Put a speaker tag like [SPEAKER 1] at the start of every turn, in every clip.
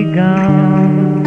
[SPEAKER 1] gone.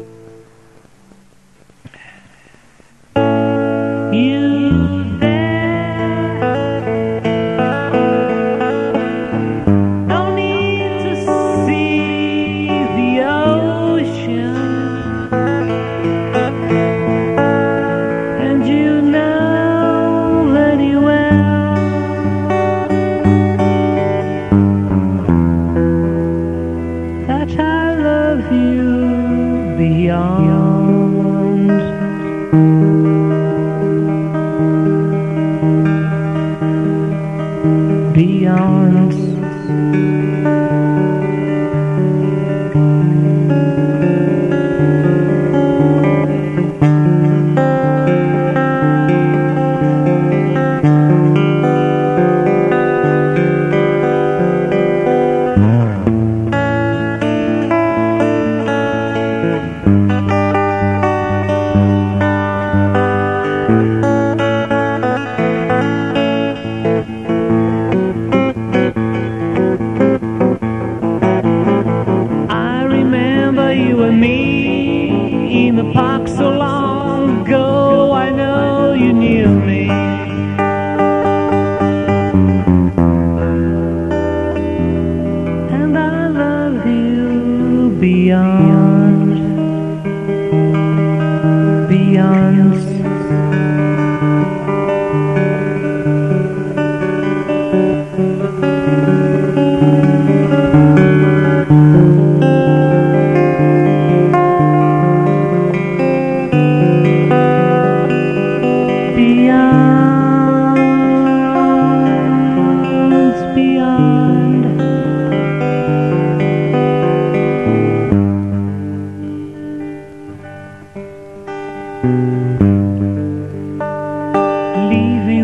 [SPEAKER 2] You there?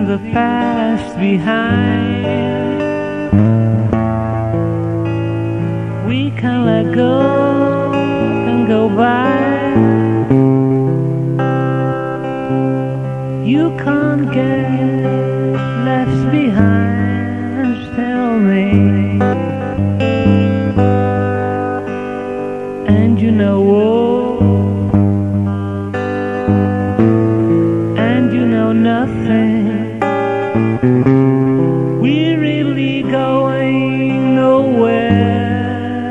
[SPEAKER 1] the past behind. We can let go and go by. You can't get left behind, tell me. And you know what? And you know nothing. We're really going nowhere.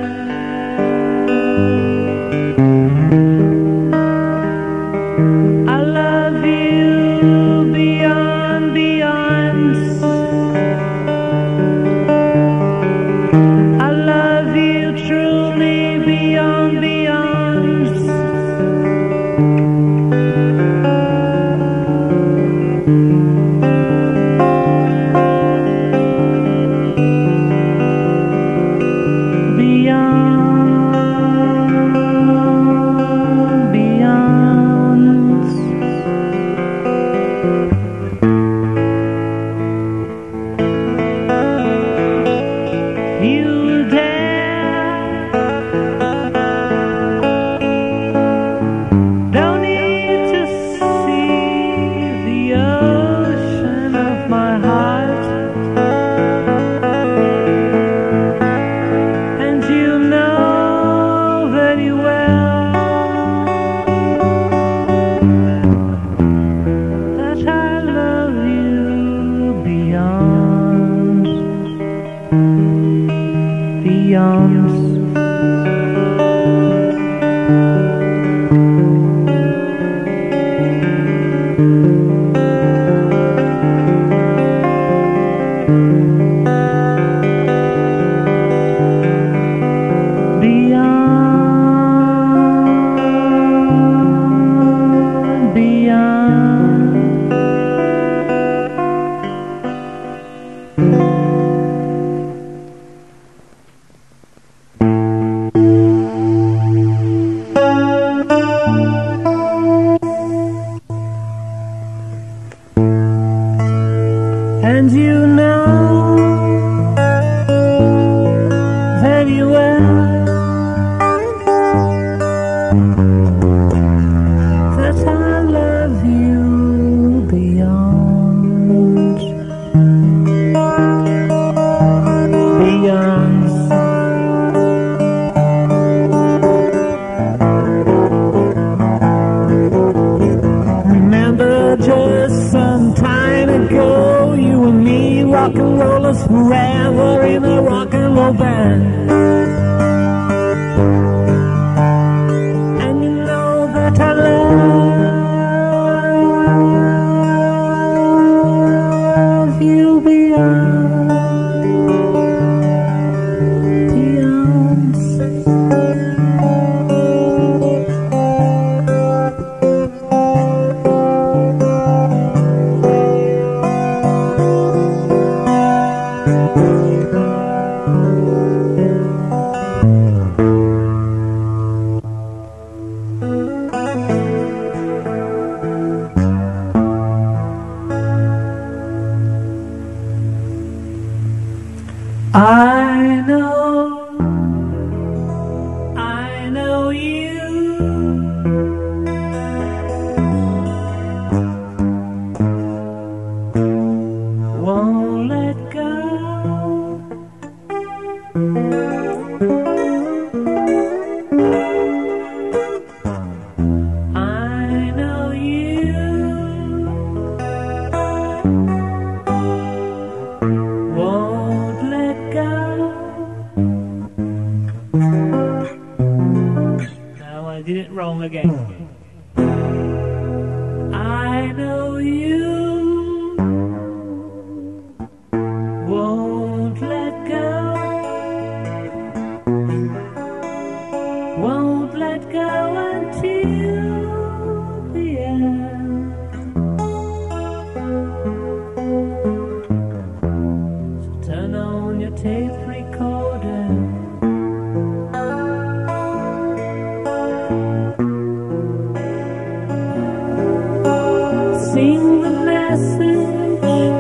[SPEAKER 1] I love you beyond beyonds. I love you truly beyond beyonds. And you know very well that I love you beyond, beyond. Remember just some time ago, you and me rock and roll us forever in a rock and roll band. And you know that I love you beyond, beyond. I know you won't let go. I know you won't let go. No, I did it wrong again. I know you won't let go. Won't let go until the end. So turn on your tape recorder. Sing the message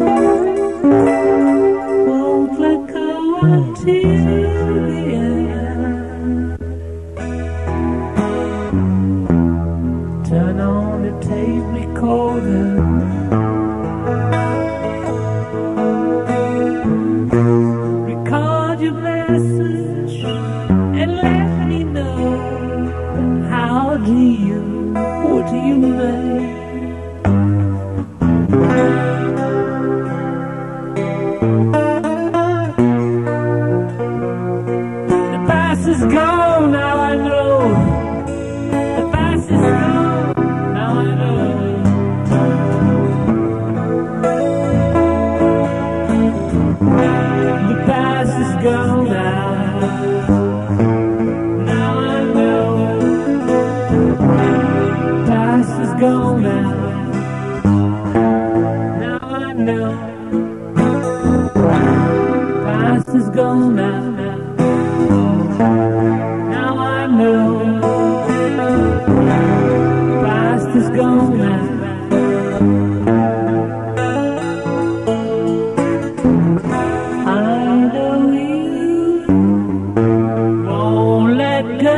[SPEAKER 1] Won't let go until the end. Turn on the tape recorder. Record your message and let me know. How do you, what do you make? The past is gone, now I know. The past is gone, now I know. The past is gone now. Now I know. Past is gone now. Now I know. Past is gone now. Now I know. Past is gone now. I know you won't let go.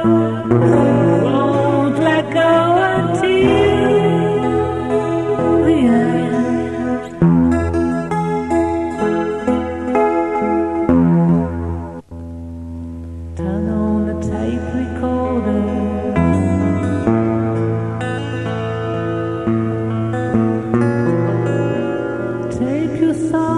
[SPEAKER 1] Won't let go until the end. Turn on the tape recorder. Take your song.